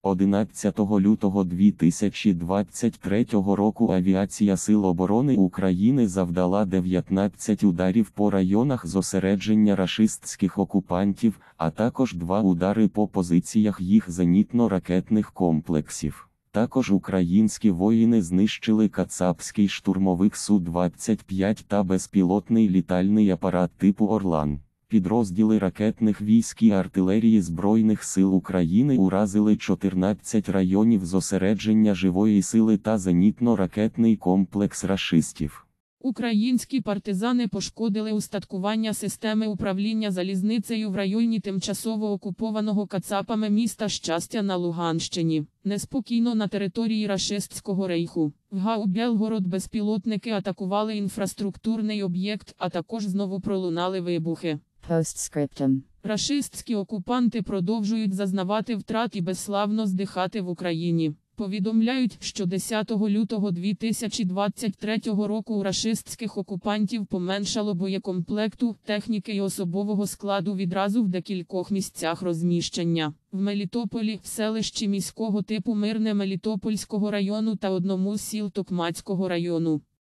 11 лютого 2023 року Авіація Сил оборони України завдала 19 ударів по районах зосередження рашистських окупантів, а також 2 удари по позиціях їх зенітно-ракетних комплексів. Також українські воїни знищили кацапський штурмовик Су-25 та безпілотний літальний апарат типу «Орлан». Підрозділи ракетних військ і артилерії Збройних сил України уразили 14 районів зосередження живої сили та зенітно-ракетний комплекс рашистів. Українські партизани пошкодили устаткування системи управління залізницею в районі тимчасово окупованого кацапами міста Щастя на Луганщині. Неспокійно на території рашистського рейху. В ГАУ Білгород безпілотники атакували інфраструктурний об'єкт, а також знову пролунали вибухи. Постскриптум. Рашистські окупанти продовжують зазнавати втрат і безславно здихати в Україні. Повідомляють, що 10 лютого 2023 року у рашистських окупантів поменшало боєкомплекту, техніки і особового складу відразу в декількох місцях розміщення. В Мелітополі, в селищі міського типу Мирне Мелітопольського району та одному з сіл Токмацького району.